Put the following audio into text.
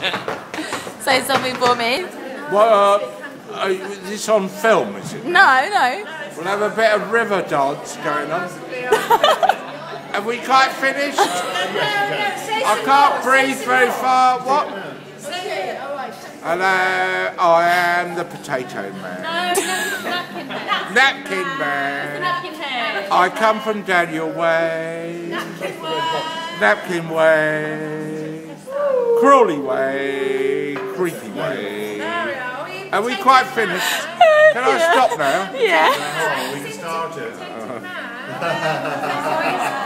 Say something for me. Well, is this on film, is it? No, no. We'll have a bit of river dance going on. Have we quite finished? I can't breathe very far. What? Hello, I am the Potato Man. No, napkin man. Napkin Man. Napkin hair. I come from Daniel Way. Napkin Way. Crawley Way. Creepy Way. Are we quite finished? Can I stop now? Yeah. We can start it.